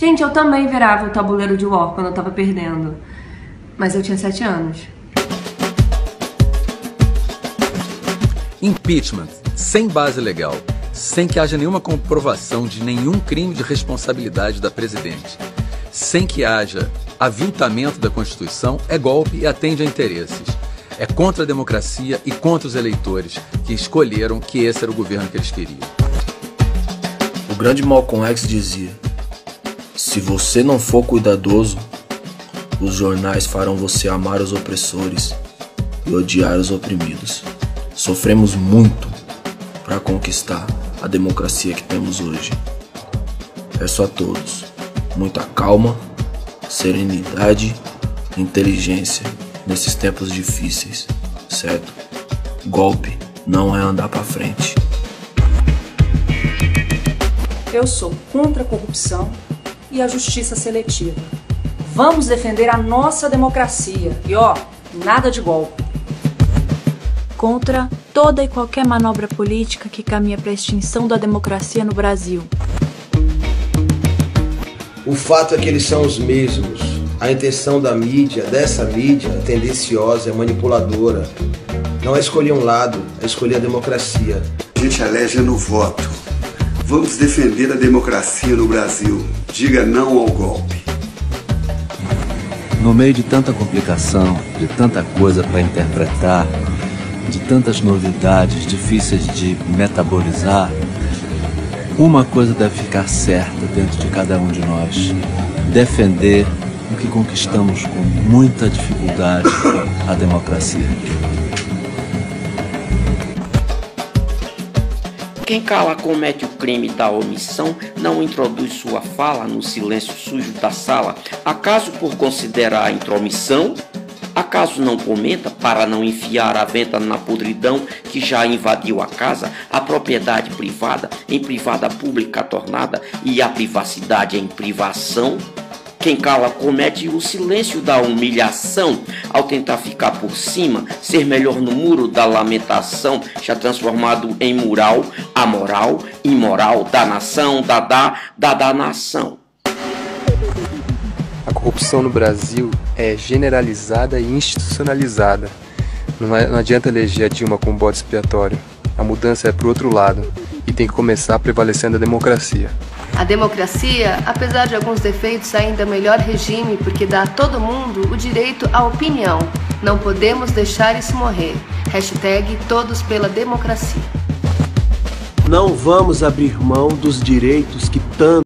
Gente, eu também virava o tabuleiro de War quando eu tava perdendo. Mas eu tinha 7 anos. Impeachment, sem base legal, sem que haja nenhuma comprovação de nenhum crime de responsabilidade da presidente, sem que haja avintamento da Constituição, é golpe e atende a interesses. É contra a democracia e contra os eleitores que escolheram que esse era o governo que eles queriam. O grande Malcolm X dizia: se você não for cuidadoso, os jornais farão você amar os opressores e odiar os oprimidos. Sofremos muito para conquistar a democracia que temos hoje. Peço a todos muita calma, serenidade e inteligência nesses tempos difíceis, certo? Golpe não é andar para frente. Eu sou contra a corrupção e a justiça seletiva. Vamos defender a nossa democracia e nada de golpe. Contra toda e qualquer manobra política que caminha para a extinção da democracia no Brasil. O fato é que eles são os mesmos. A intenção da mídia, dessa mídia, é tendenciosa, é manipuladora. Não é escolher um lado, é escolher a democracia. A gente elege no voto. Vamos defender a democracia no Brasil. Diga não ao golpe. No meio de tanta complicação, de tanta coisa para interpretar, de tantas novidades difíceis de metabolizar, uma coisa deve ficar certa dentro de cada um de nós: defender o que conquistamos com muita dificuldade, a democracia. Quem cala comete o crime da omissão, não introduz sua fala no silêncio sujo da sala. Acaso por considerar a intromissão? Acaso não comenta para não enfiar a venta na podridão que já invadiu a casa, a propriedade privada em privada pública tornada e a privacidade em privação? Quem cala comete o silêncio da humilhação, ao tentar ficar por cima, ser melhor no muro da lamentação, já transformado em mural, a moral, imoral da nação, da nação. A corrupção no Brasil é generalizada e institucionalizada. Não adianta eleger a Dilma com bode expiatório. A mudança é pro outro lado e tem que começar prevalecendo a democracia. A democracia, apesar de alguns defeitos, ainda é o melhor regime porque dá a todo mundo o direito à opinião. Não podemos deixar isso morrer. Hashtag todos pela democracia. Não vamos abrir mão dos direitos que tanto